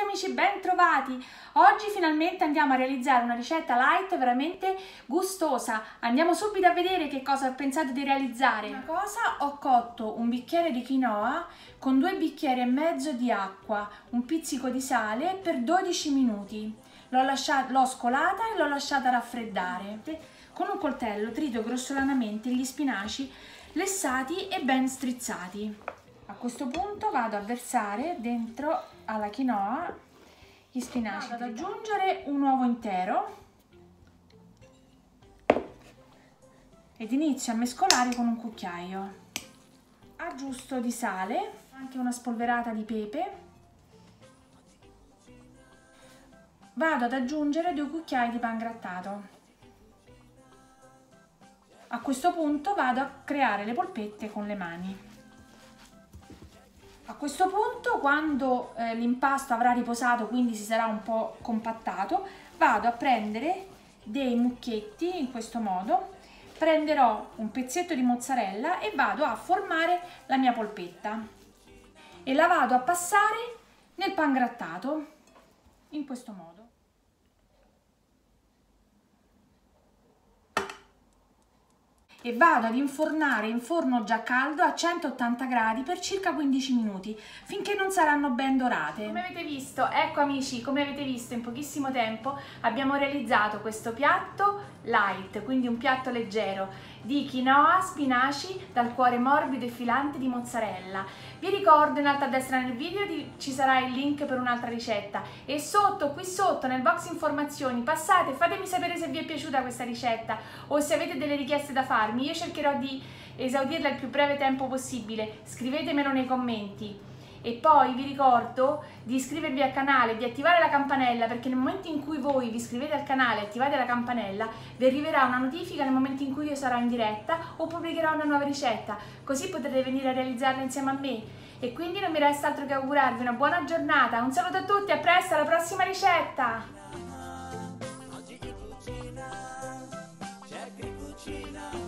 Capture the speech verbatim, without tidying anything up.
amici, ben trovati! Oggi finalmente andiamo a realizzare una ricetta light veramente gustosa. Andiamo subito a vedere che cosa ho pensato di realizzare. Una cosa, ho cotto un bicchiere di quinoa con due bicchieri e mezzo di acqua, un pizzico di sale per dodici minuti. L'ho lasciata, l'ho scolata e l'ho lasciata raffreddare. Con un coltello trito grossolanamente gli spinaci lessati e ben strizzati. A questo punto vado a versare dentro alla quinoa gli spinaci. Vado ad aggiungere un uovo intero ed inizio a mescolare con un cucchiaio. Aggiusto di sale, anche una spolverata di pepe. Vado ad aggiungere due cucchiai di pangrattato. A questo punto vado a creare le polpette con le mani. A questo punto, quando eh, l'impasto avrà riposato, quindi si sarà un po' compattato, vado a prendere dei mucchietti in questo modo, prenderò un pezzetto di mozzarella e vado a formare la mia polpetta e la vado a passare nel pangrattato in questo modo. E vado ad infornare in forno già caldo a centottanta gradi per circa quindici minuti, finché non saranno ben dorate. Come avete visto, ecco amici, come avete visto in pochissimo tempo abbiamo realizzato questo piatto light, quindi un piatto leggero di quinoa, spinaci dal cuore morbido e filante di mozzarella. Vi ricordo in alto a destra nel video di, ci sarà il link per un'altra ricetta e sotto, qui sotto nel box informazioni passate e fatemi sapere se vi è piaciuta questa ricetta o se avete delle richieste da farmi. Io cercherò di esaudirla il più breve tempo possibile, scrivetemelo nei commenti. E poi vi ricordo di iscrivervi al canale, di attivare la campanella, perché nel momento in cui voi vi iscrivete al canale e attivate la campanella vi arriverà una notifica nel momento in cui io sarò in diretta o pubblicherò una nuova ricetta, così potrete venire a realizzarla insieme a me. E quindi non mi resta altro che augurarvi una buona giornata, un saluto a tutti, a presto alla prossima ricetta!